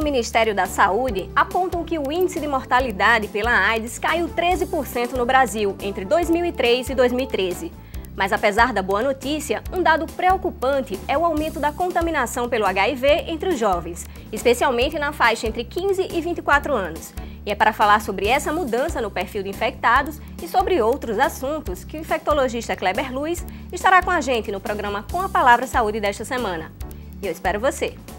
Ministério da Saúde apontam que o índice de mortalidade pela AIDS caiu 13% no Brasil entre 2003 e 2013. Mas apesar da boa notícia, um dado preocupante é o aumento da contaminação pelo HIV entre os jovens, especialmente na faixa entre 15 e 24 anos. E é para falar sobre essa mudança no perfil de infectados e sobre outros assuntos que o infectologista Kleber Luiz estará com a gente no programa Com a Palavra Saúde desta semana. E eu espero você!